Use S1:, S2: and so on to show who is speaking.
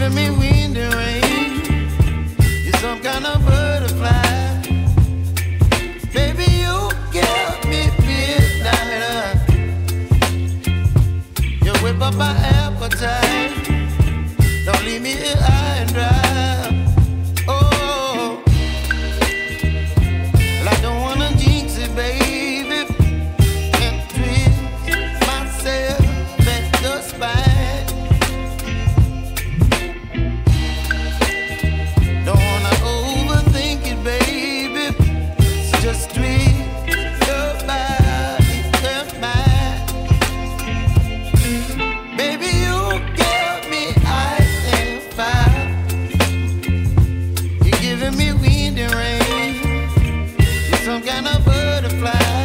S1: giving me wind and rain. You're some kind of butterfly. Baby, you give me midnight. You whip up my appetite. Don't leave me here high and dry. Oh, well, I don't wanna jinx it, baby. Can't twist myself at the spine. Don't wanna overthink it, baby. It's just twist your body and mine. Baby, you give me ice and fire. You're giving me wind and rain. You're some kind of butterfly.